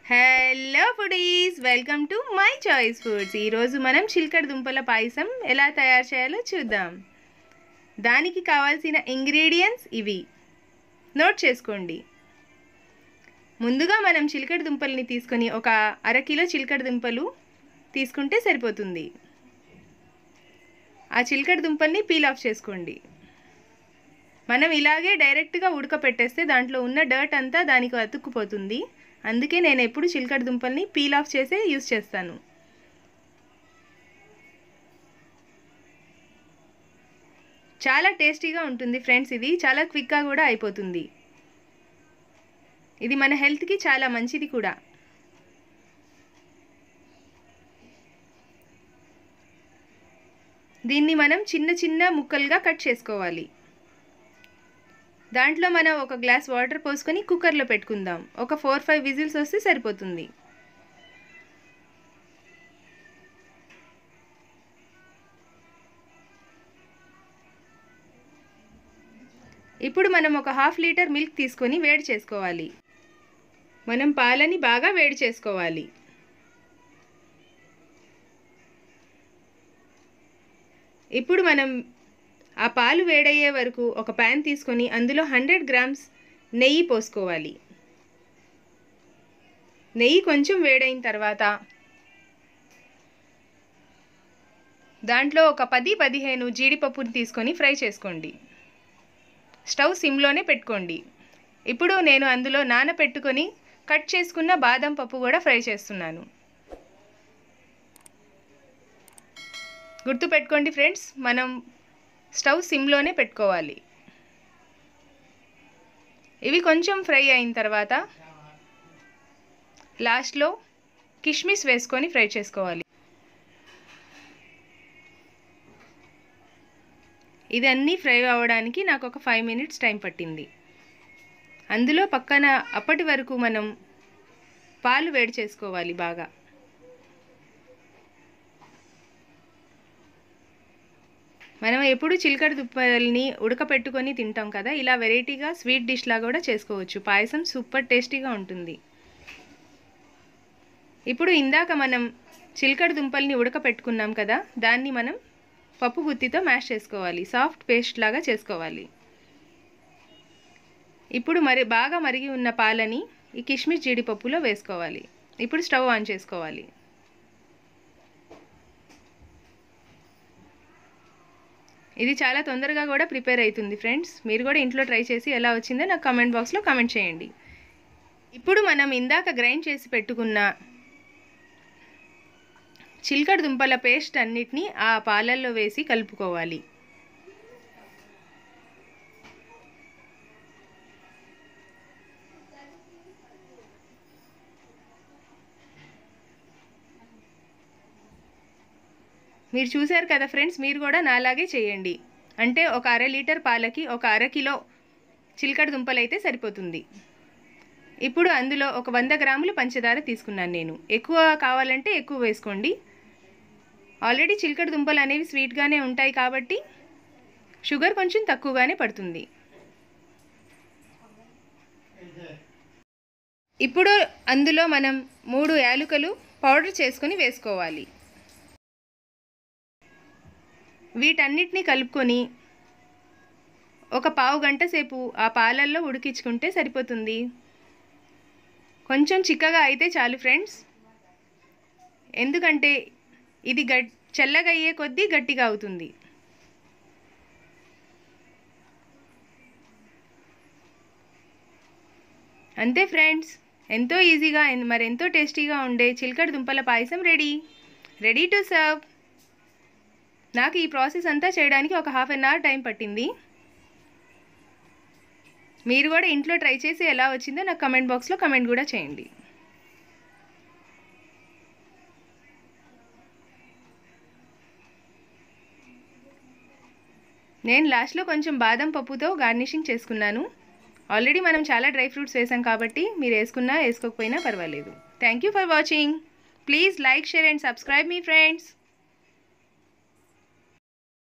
Hello foodies, welcome to my choice foods. ఈరోజు మనం చిలకడ దుంపల పాయసం ఎలా తయారు చేయాలో చూద్దాం. దానికి కావాల్సిన ఇంగ్రీడియంట్స్ ఇవి, నోట్ చేసుకోండి. ముందుగా మనం చిలకడ దుంపల్ని తీసుకొని ఒక అరకిలో చిలకడ దుంపలు తీసుకుంటే సరిపోతుంది. ఆ చిలకడ దుంపల్ని పీల్ ఆఫ్ చేసుకోండి. మనం ఇలాగే డైరెక్ట్గా ఉడకపెట్టేస్తే దాంట్లో ఉన్న డర్ట్ అంతా దానికి అతుక్కుపోతుంది. అందుకే నేను ఎప్పుడు చిలకడ దుంపల్ని పీల్ ఆఫ్ చేసే యూస్ చేస్తాను. చాలా టేస్టీగా ఉంటుంది ఫ్రెండ్స్. ఇది చాలా క్విక్గా కూడా అయిపోతుంది. ఇది మన హెల్త్కి చాలా మంచిది కూడా. దీన్ని మనం చిన్న చిన్న ముక్కలుగా కట్ చేసుకోవాలి. దాంట్లో మనం ఒక గ్లాస్ వాటర్ పోసుకొని కుక్కర్లో పెట్టుకుందాం. ఒక 4-5 విజిల్స్ వస్తే సరిపోతుంది. ఇప్పుడు మనం ఒక 1/2 లీటర్ మిల్క్ తీసుకొని వేడి చేసుకోవాలి. మనం పాలని బాగా వేడి చేసుకోవాలి. ఇప్పుడు మనం ఆ పాలు వేడయ్యే వరకు ఒక ప్యాన్ తీసుకొని అందులో 100 గ్రామ్స్ నెయ్యి పోసుకోవాలి. నెయ్యి కొంచెం వేడైన తర్వాత దాంట్లో ఒక 10-15 జీడిపప్పుని తీసుకొని ఫ్రై చేసుకోండి. స్టవ్ సిమ్లోనే పెట్టుకోండి. ఇప్పుడు నేను అందులో నానపెట్టుకొని కట్ చేసుకున్న బాదం పప్పు కూడా ఫ్రై చేస్తున్నాను. గుర్తుపెట్టుకోండి ఫ్రెండ్స్, మనం స్టవ్ సిమ్లోనే పెట్టుకోవాలి. ఇవి కొంచెం ఫ్రై అయిన తర్వాత లాస్ట్లో కిస్మిస్ వేసుకొని ఫ్రై చేసుకోవాలి. ఇది అన్నీ ఫ్రై అవ్వడానికి నాకు ఒక 5 మినిట్స్ టైం పట్టింది. అందులో పక్కన అప్పటి వరకు మనం పాలు వేడి చేసుకోవాలి బాగా. మనం ఎప్పుడు చిలకడ దుంపల్ని ఉడకపెట్టుకొని తింటాం కదా, ఇలా వెరైటీగా స్వీట్ డిష్ లాగా కూడా చేసుకోవచ్చు. పాయసం సూపర్ టేస్టీగా ఉంటుంది. ఇప్పుడు ఇందాక మనం చిలకడ దుంపల్ని ఉడకపెట్టుకున్నాం కదా, దాన్ని మనం పప్పు గుత్తితో మ్యాష్ చేసుకోవాలి. సాఫ్ట్ పేస్ట్ లాగా చేసుకోవాలి. ఇప్పుడు బాగా మరిగి ఉన్న పాలని ఈ కిస్మిస్ జీడిపప్పులో వేసుకోవాలి. ఇప్పుడు స్టవ్ ఆన్ చేసుకోవాలి. ఇది చాలా తొందరగా కూడా ప్రిపేర్ అవుతుంది ఫ్రెండ్స్. మీరు కూడా ఇంట్లో ట్రై చేసి ఎలా వచ్చిందో నాకు కామెంట్ బాక్స్లో కామెంట్ చేయండి. ఇప్పుడు మనం ఇందాక గ్రైండ్ చేసి పెట్టుకున్న చిలకడ దుంపల పేస్ట్ అన్నిటినీ ఆ పాలల్లో వేసి కలుపుకోవాలి. మీరు చూశారు కదా ఫ్రెండ్స్, మీరు కూడా నాలాగే చేయండి. అంటే ఒక 1/2 లీటర్ పాలకి ఒక 1/2 కిలో చిలకడ దుంపలు అయితే సరిపోతుంది. ఇప్పుడు అందులో ఒక 100 గ్రాములు పంచదార తీసుకున్నాను నేను. ఎక్కువ కావాలంటే ఎక్కువ వేసుకోండి. ఆల్రెడీ చిలకడ దుంపలు అనేవి స్వీట్గానే ఉంటాయి కాబట్టి షుగర్ కొంచెం తక్కువగానే పడుతుంది. ఇప్పుడు అందులో మనం 3 యాలకులు పౌడర్ చేసుకొని వేసుకోవాలి. వీటన్నిటిని కలుపుకొని ఒక 1/2 గంట సేపు ఆ పాలల్లో ఉడికించుకుంటే సరిపోతుంది. కొంచెం చిక్కగా అయితే చాలు ఫ్రెండ్స్, ఎందుకంటే ఇది చల్లగా అయ్యే కొద్దీ గట్టిగా అవుతుంది. అంతే ఫ్రెండ్స్, ఎంతో ఈజీగా మరెంతో టేస్టీగా ఉండే చిలకడ దుంపల పాయసం రెడీ టు సర్వ్. నాకు ఈ ప్రాసెస్ అంతా చేయడానికి ఒక 1/2 అవర్ టైం పట్టింది. మీరు కూడా ఇంట్లో ట్రై చేసి ఎలా వచ్చిందో నాకు కామెంట్ బాక్స్లో కామెంట్ కూడా చేయండి. నేను లాస్ట్లో కొంచెం బాదం పప్పుతో గార్నిషింగ్ చేసుకున్నాను. ఆల్రెడీ మనం చాలా డ్రై ఫ్రూట్స్ వేసాం కాబట్టి మీరు వేసుకున్నా వేసుకోకపోయినా పర్వాలేదు. Thank you for watching. Please like, share and subscribe మీ ఫ్రెండ్స్.